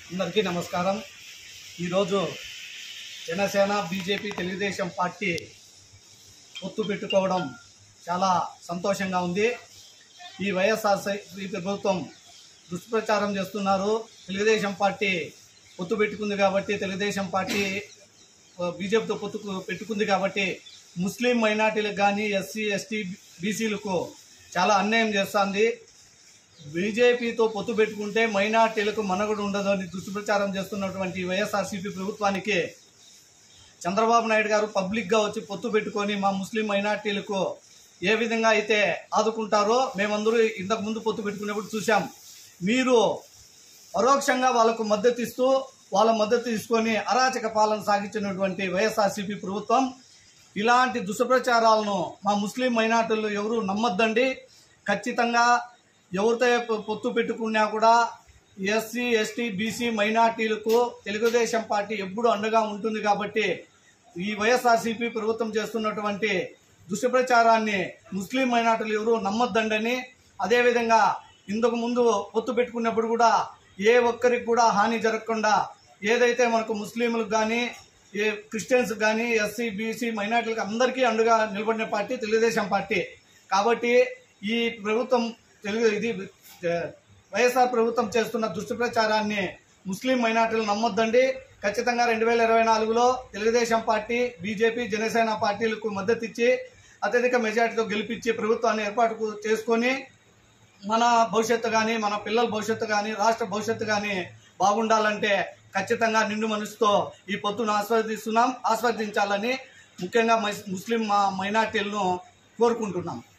అందరికీ నమస్కారం। ఈరోజు జనసేన బీజేపీ తెలుగుదేశం పార్టీ పొత్తు పెట్టుకోవడం చాలా సంతోషంగా ఉంది। ఈ వైఎస్ఆర్సీపీ ప్రభుత్వం దుష్ప్రచారం చేస్తున్నారు। తెలుగుదేశం పార్టీ పొత్తు పెట్టుకుంది కాబట్టి, తెలుగుదేశం పార్టీ బీజేపీతో పొత్తు పెట్టుకుంది కాబట్టి ముస్లిం మైనార్టీలకు కానీ ఎస్సీ ఎస్టీ బీసీలకు చాలా అన్యాయం చేస్తుంది। బీజేపీతో పొత్తు పెట్టుకుంటే మైనార్టీలకు మనుగడ ఉండదు అని దుష్ప్రచారం చేస్తున్నటువంటి వైఎస్ఆర్సీపీ ప్రభుత్వానికి చంద్రబాబు నాయుడు గారు పబ్లిక్గా వచ్చి పొత్తు పెట్టుకొని మా ముస్లిం మైనార్టీలకు ఏ విధంగా అయితే ఆదుకుంటారో మేమందరూ ఇంతకు ముందు పొత్తు పెట్టుకునేప్పుడు చూసాం। మీరు పరోక్షంగా వాళ్ళకు మద్దతు ఇస్తూ వాళ్ళ మద్దతు తీసుకొని అరాచక పాలన సాగించినటువంటి వైఎస్ఆర్సీపీ ప్రభుత్వం ఇలాంటి దుష్ప్రచారాలను మా ముస్లిం మైనార్టీలు ఎవరు నమ్మొద్దండి। ఖచ్చితంగా ఎవరితో పొత్తు పెట్టుకున్నా కూడా ఎస్సీ ఎస్టీ బీసీ మైనార్టీలకు తెలుగుదేశం పార్టీ ఎప్పుడు అండగా ఉంటుంది కాబట్టి ఈ వైఎస్ఆర్సీపీ ప్రభుత్వం చేస్తున్నటువంటి దుష్ప్రచారాన్ని ముస్లిం మైనార్టీలు ఎవరు నమ్మొద్దండి। అదేవిధంగా ఇంతకు ముందు పొత్తు పెట్టుకున్నప్పుడు కూడా ఏ ఒక్కరికి కూడా హాని జరగకుండా ఏదైతే మనకు ముస్లింలకు కానీ క్రిస్టియన్స్ కానీ ఎస్సీ బీసీ మైనార్టీలకు అందరికీ అండగా నిలబడిన పార్టీ తెలుగుదేశం పార్టీ కాబట్టి ఈ ప్రభుత్వం ఇది వైఎస్ఆర్ ప్రభుత్వం చేస్తున్న దుష్ప్రచారాన్ని ముస్లిం మైనార్టీలు నమ్మొద్దండి। ఖచ్చితంగా 2024లో తెలుగుదేశం పార్టీ బీజేపీ జనసేన పార్టీలకు మద్దతు ఇచ్చి అత్యధిక మెజార్టీతో గెలిపించి ప్రభుత్వాన్ని ఏర్పాటు చేసుకొని మన భవిష్యత్తు కానీ మన పిల్లల భవిష్యత్తు కానీ రాష్ట్ర భవిష్యత్తు కానీ బాగుండాలంటే ఖచ్చితంగా నిండు మనసుతో ఈ పొత్తును ఆస్వాదించాలని ముఖ్యంగా ముస్లిం మైనార్టీలను కోరుకుంటున్నాం।